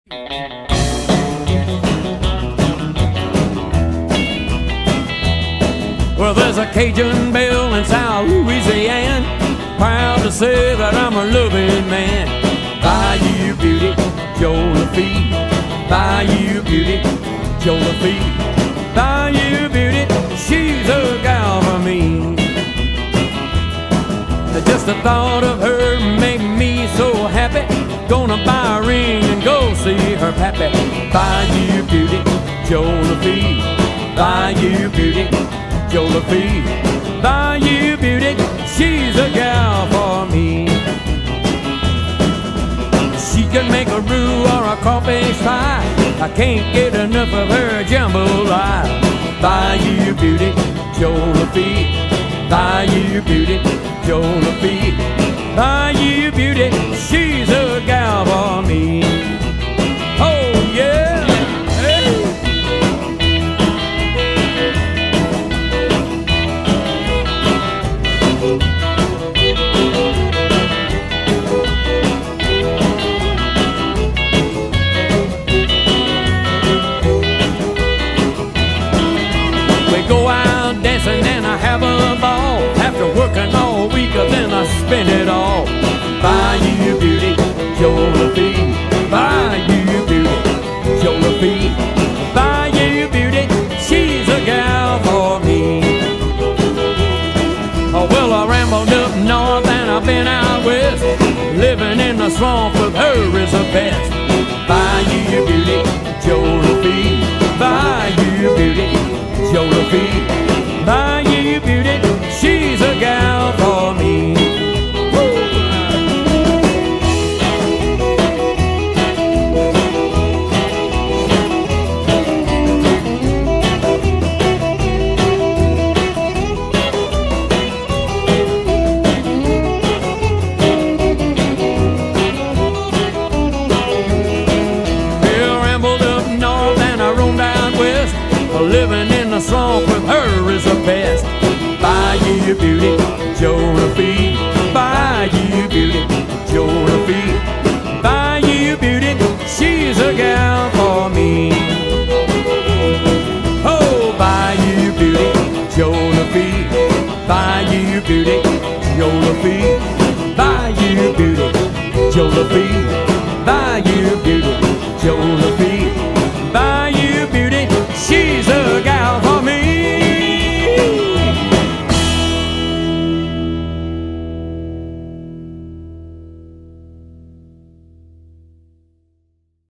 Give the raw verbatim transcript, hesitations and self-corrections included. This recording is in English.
Well, there's a Cajun belle in South Louisiana, proud to say that I'm a loving man. Bayou Beauty, Joe Lafitte. Bayou Beauty, Joe Lafitte. Bayou Beauty, she's a gal for me. Just the thought of her made me so happy. Gonna buy a ring and go see her pappy. Bayou Beauty, Joe Lafitte. Bayou Beauty, Joe Lafitte. Bayou Beauty, she's a gal for me. She can make a roux or a crawfish pie. I can't get enough of her jambalaya. Bayou Beauty, Joe Lafitte. Bayou Beauty, Joe Lafitte. Bayou Beauty, she's a gal for me. Oh yeah, hey. We go out dancing and I have a ball. After working all week, then I spend it all. Bayou Beauty, Joe Lafitte. Bayou Beauty, Joe Lafitte. Bayou Beauty, she's a gal for me. Oh, well, I rambled up north and I've been out west. Living in the swamp with her is the best. Bayou Beauty, Joe Lafitte. Bayou Beauty, Joe Lafitte. Bayou Beauty, she's a gal for me. Bill rambled up north and I roamed out west. Living in the swamp with her is the best. Bayou Beauty, Joe Lafitte. Bayou Beauty, Joe Lafitte. Bayou Beauty, she's a gal for me. Oh, Bayou Beauty, Joe Lafitte. Bayou Beauty, Joe Lafitte. Bayou Beauty, Joe Lafitte.